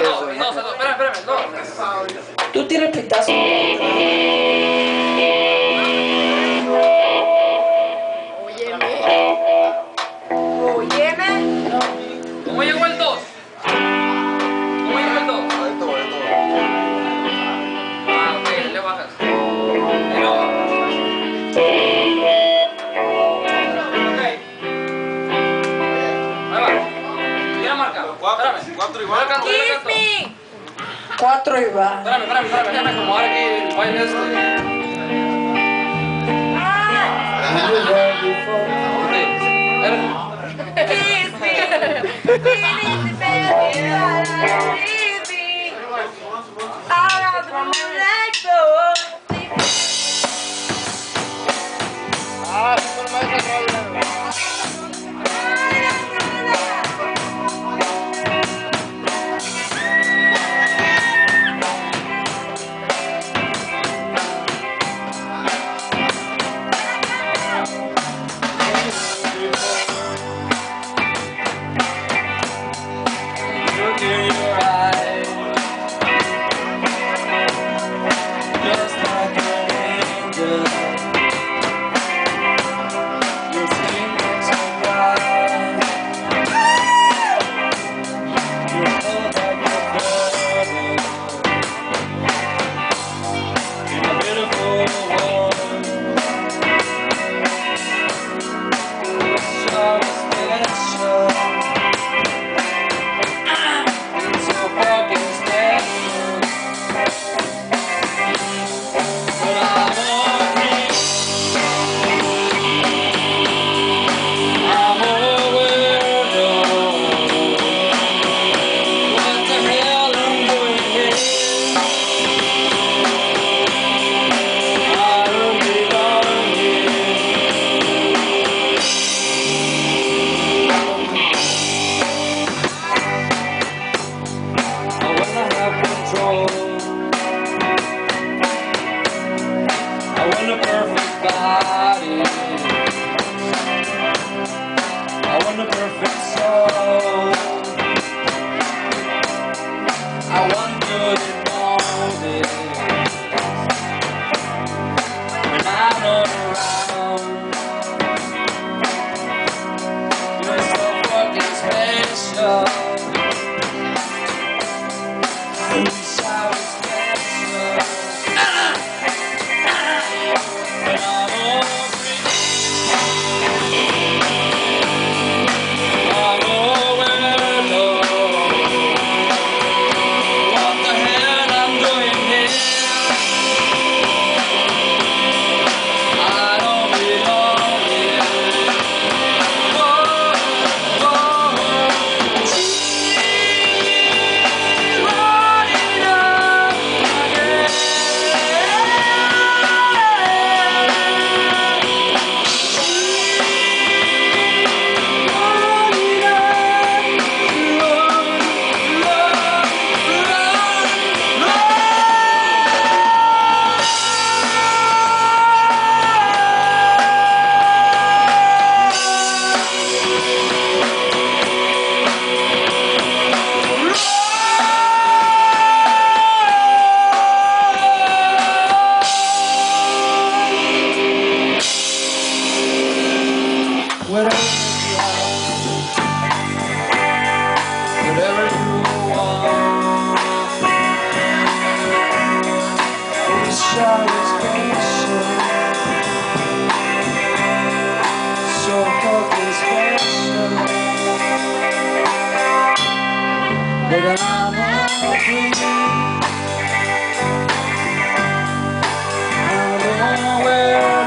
eso. Espérame, no. Tú tienes el pitazo. Óyeme. ¿Cómo llegó el 2? ¿Cómo llegó el 2? Ah, ok, le bajas. Pero... Ok. Ahí va. Mira marca. Espérame. 4 igual. Kiss me. 4 y va. Espérame, déjame acomodar aquí el baile este. Kiss me. But I'm all free. I don't know where